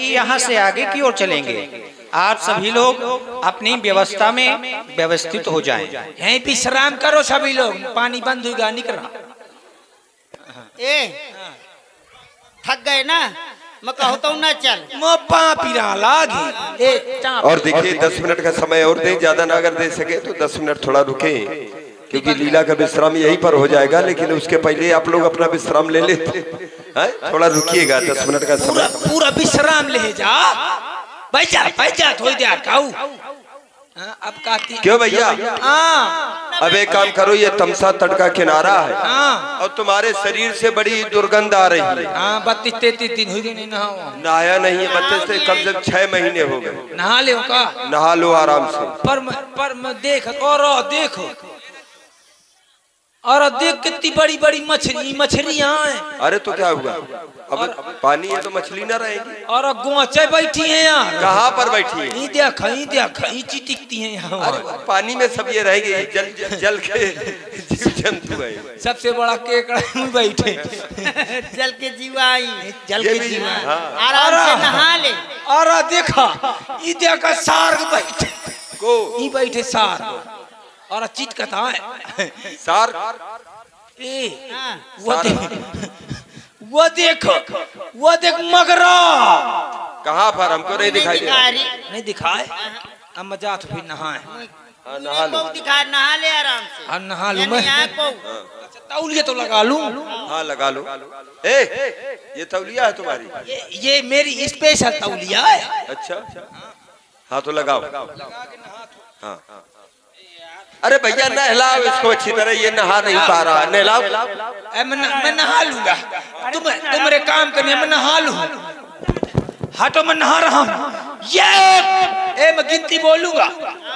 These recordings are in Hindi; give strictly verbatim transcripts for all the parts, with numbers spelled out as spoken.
ही यहाँ से आगे की ओर चलेंगे। आप सभी लोग अपनी व्यवस्था में व्यवस्थित हो जाएं। यहीं विश्राम करो सभी लोग, पानी बंद होगा निकला। ए थक गए ना, मैं कहता हूँ ना चल पिरा लागी। ए और देखिए दस मिनट का समय और दें, ज्यादा ना अगर दे सके तो दस मिनट थोड़ा रुके, क्योंकि लीला का विश्राम यहीं पर हो जाएगा, लेकिन उसके पहले आप लोग अपना विश्राम ले लेते हैं। थोड़ा रुकिएगा, दस मिनट का समय पूरा विश्राम ले जा। भाई जा भाई जा थोड़ी देर खाऊ। अब कहती क्यों भैया? हाँ अब एक काम करो, ये तमसा तट का किनारा है हाँ। और तुम्हारे शरीर से बड़ी दुर्गंध आ रही है। हाँ बत्तीस तैतीस दिन हुई नहीं नहा नहाया नहीं है, बत्तीस से कम से कम छह महीने हो गए। नहा ले का नहा लो आराम से। पर मैं पर मैं देख और देखो और देख कितनी बड़ी बड़ी मछली मछलियां हैं। अरे तो क्या हुआ, अब पानी है तो मछली ना रहेगी। और गोचे बैठी हैं यार। कहाँ पर बैठी है? ई देखा ई देखा ई चिटिकती हैं यहाँ। अरे पानी में सब ये रहेंगे, जल जल, जल के जीव जंतु है। सबसे बड़ा केकड़ा में बैठे जल के जीवा आई, जल के जीवा आराम से नहा ले। और देखा ई देखा सार्ग बैठे को ई बैठे सार्ग और चिटकता है सार। ए वो देख वो देख वो देख मगरा। कहाँ पर? हमको नहीं दिखाई दे रहा। नहीं दिखाए। अब मजा तो फिर नहाए। हाँ, नहा लो। दिखा नहा ले आराम से। हाँ नहा लूं मैं। तौलिया तो लगा लूं। हाँ लगा लो। ए ये तौलिया है तुम्हारी? ये, ये मेरी स्पेशल तौलिया है। अच्छा हाँ तो लगाओ। हाँ अरे भैया नहलाओ इसको अच्छी तरह, ये नहा नहीं पा रहा है। नहलाओ। मैं मैं नहा लूंगा। तुम तुम मेरे काम करने, मैं नहा लूं। हटो मैं नहा रहा हूँ। ये ए मैं गिनती बोलूंगा।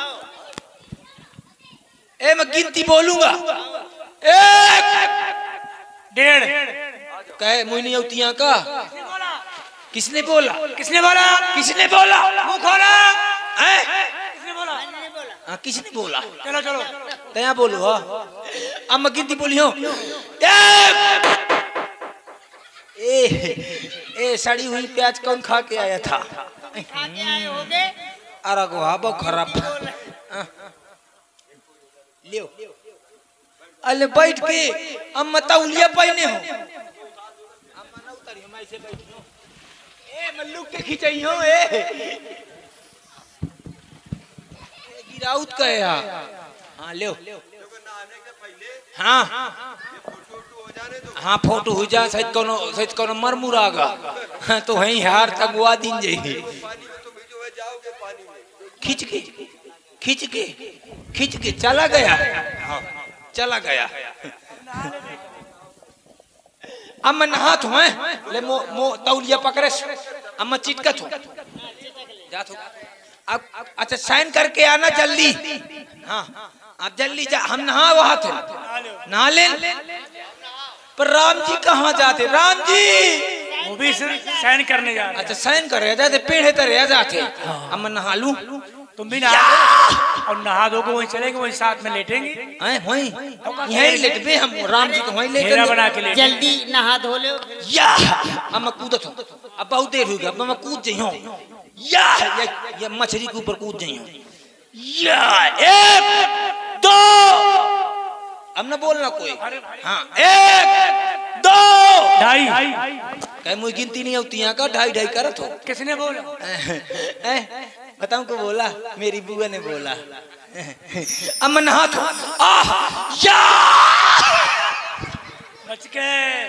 ए मैं गिनती बोलूंगा। एक डेढ़ कहे मुझे उतिया का। किसने बोला? किसने बोला? किसने बोला? मुंह खोला। किसने बोला? हाँ किसने बोला? चलो चलो तया बोलो। हाँ अब मैं गिनती बोली हूँ। ए ए सड़ी हुई प्याज कौन खा के आया था? खा के आए होगे। अरे गोहा बहुत खराब। लियो अरे बैठ के अम्मा तौलिया पहने हो। ए मल्लू के खिंचाई हो। ए गिराउत का है। हाँ ले हाँ हाँ फोटो हो जा। सच कोनो सच कोनो मर मुरागा। हाँ तो वहीं हार तक गुआ दिन जाइए। खींच के खींच के खींच के चला गया। हाँ चला गया। अब मैं नहा तो है ले मो मो तौलिया पकड़े। अब मैं चिटकत हूँ जा तो। अब अच्छा साइन करके आना जल्दी। हाँ अब जल्दी जा। हम नहा वहा थे नहा ले। पर राम जी कहाँ जाते? राम जी वो भी साइन करने जा रहे। अच्छा साइन कर रहे जाते, पेड़ तो रह जाते। अब मैं नहा लूं। तुम भी नहा और नहा दोगे वहीं चलेंगे, वहीं साथ में लेटेंगे। हैं वहीं यहीं लेटबे हम। राम जी को वहीं लेटे बना के ले। जल्दी नहा धो लो। या अब मैं कूदत हूँ। अब बहुत देर हो गया। अब मैं कूद जाई हूँ। या ये, ये मछली के ऊपर कूद जाई हूँ। या एक दो। अब न बोलना कोई। हाँ एक दो ढाई। कहीं मुझे गिनती नहीं होती यहाँ का। ढाई ढाई करत हो। किसने बोला? बताऊं को बोला? मेरी बुआ ने बोला। अब मैं नहा तो या बच गए।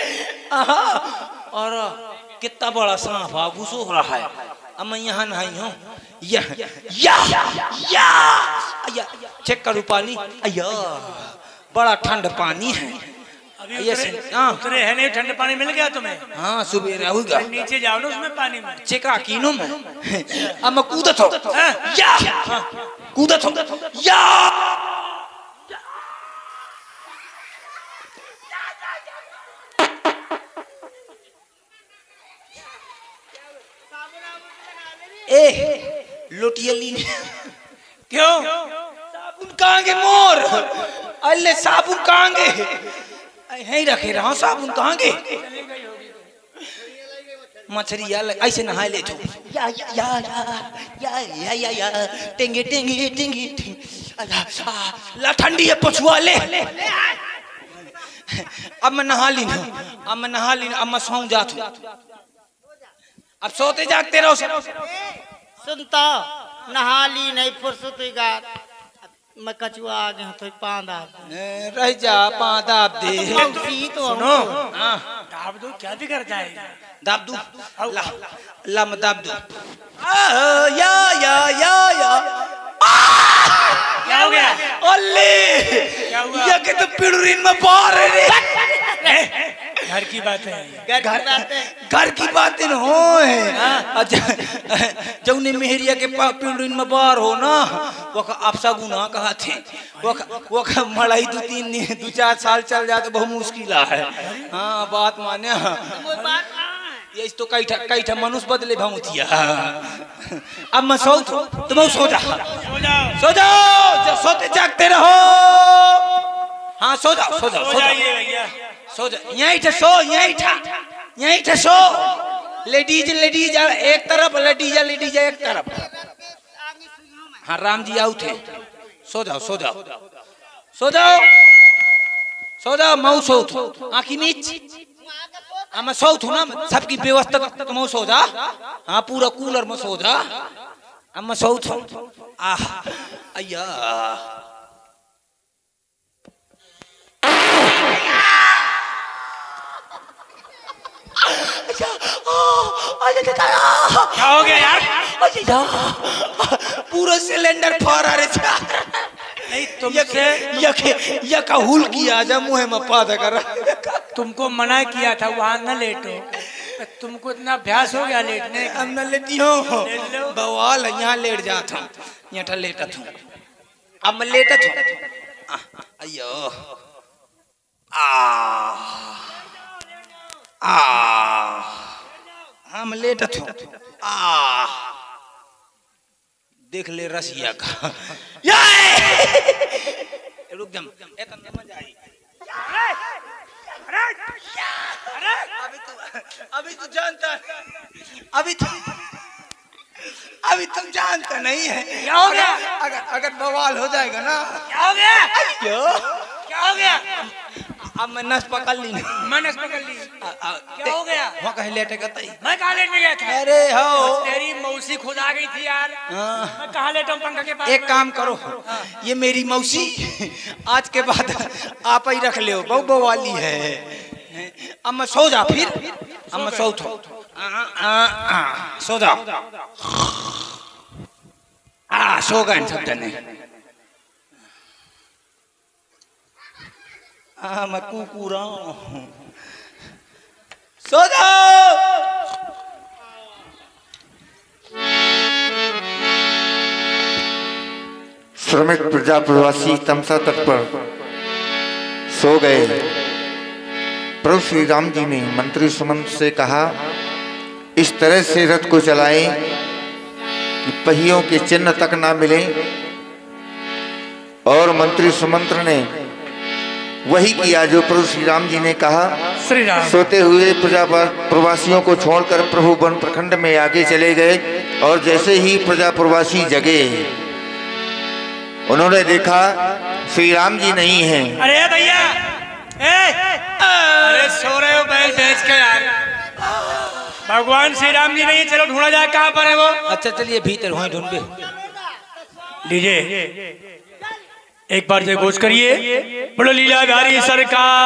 और कितना बड़ा सांप आ घुसो रहा है। अब मैं यहाँ नहाई हूँ। या या या चेक करूँ पानी। अया बड़ा ठंड पानी है। अभी उतरे है नहीं, ठंडे पानी मिल गया तुम्हें? हाँ सुबह होगा। नीचे जाओ ना उसमें पानी में। चेका कीनो में। अब मैं कूदत हो। या कूदत हो। या ए लोटियली क्यों? साबुन कहाँ गे मोर? अल्ले साबुन कहाँ गे? यहीं रखे रहा साबुन कहाँ गे? मछली या ऐसे नहाए ले तू या या या या या या या टेंगे टेंगे टेंगे ला ठंडी है पछुआ ले अब मैं नहा ली ना अब मैं नहा ली अब मैं सौ जात हूँ अब सोते जागते रहो सुनता नहा ली नहीं फुर्सत मैं कचुआ आ गया तो पांदा रह जा पांदा दे मौसी तो सुनो हाँ दाब दो क्या भी कर जाएगा दाब दू ला ला मैं दाब दू या या या या क्या हो गया ओले क्या हुआ ये के तो पिड़ुरीन में बाहर है घर की बात है घर की बात है घर की बातें हो है अच्छा जौने मेहरिया के पिड़ुरीन में बाहर हो ना वो आपसा गुना कहा थे वो वो मड़ाई दो तीन दो चार साल चल जाते बहुत मुश्किल है हाँ बात माने कोई बात ये तो कई ठा कई ठा मनुष्य बदले भमुतिया अब मैं सो तुम सो जा सो जाओ सो जाओ सोते जागते रहो हाँ सो जाओ सो जाओ सो सो जाइए जाओ भैया सो जा यहीं ठा सो यहीं ठा यहीं ठा सो लेडीज लेडीज एक तरफ लेडीज लेडीज एक तरफ हाँ राम जी आउट है सो जाओ सो जाओ सो जाओ सो जाओ मऊ सो आँखी मीच हाँ मैं सो थू ना सबकी व्यवस्था तुम सो जा हाँ पूरा कूलर में सो जा अब मैं सो थू आह अय्या क्या हो गया यार पूरा सिलेंडर फरा रे नहीं तुमसे ये का हुल किया जा मुँह में पादा कर तुमको मना किया था वहां न लेटो तुमको इतना अभ्यास हो गया लेटने का अब न लेती हूँ बवाल यहाँ लेट जाता हूँ यहाँ लेटा था अब मैं लेटा था अयो आ आ हम लेटा था आ देख ले रसिया का रुक जम मजा आई अभी तू अभी तू जानता अभी तू अभी तुम जानता नहीं है क्या हो गया अगर अगर बवाल हो जाएगा ना क्या हो गया क्यों क्या हो गया अब मैं नस पकड़ ली मैं नस पकड़ ली क्या हो गया वहाँ कहीं लेटे का तई मैं कहाँ लेटने गया था अरे हो तेरी मौसी खुद आ गई थी यार हाँ। मैं कहाँ लेटा हूँ पंखा के पास एक काम करो ये मेरी मौसी आज के बाद आप ही रख ले बहु बवाली है अब मैं सो जा फिर अब मैं सो थो सो जा आ सो गए सब जने हाँ मैं कुकुरा सो जाओ श्रमिक प्रजा प्रवासी तमसा तट पर सो गए। प्रभु श्री राम जी ने मंत्री सुमंत से कहा इस तरह से रथ को चलाएं कि पहियों के चिन्ह तक ना मिले। और मंत्री सुमंत्र ने वही किया जो प्रभु श्री राम जी ने कहा। श्री राम सोते हुए प्रजा प्रवासियों को छोड़कर प्रभु वन प्रखंड में आगे चले गए और जैसे ही प्रजा प्रवासी जगे उन्होंने देखा श्री राम जी नहीं हैं। अरे भैया अरे सो रहे हो बैल बेच के यार भगवान श्री राम जी नहीं चलो ढूंढा जाए कहाँ पर है वो। अच्छा चलिए भीतर वहीं ढूंढे लीजिए एक बार जय घोष करिए बोलो लीलाधारी सरकार।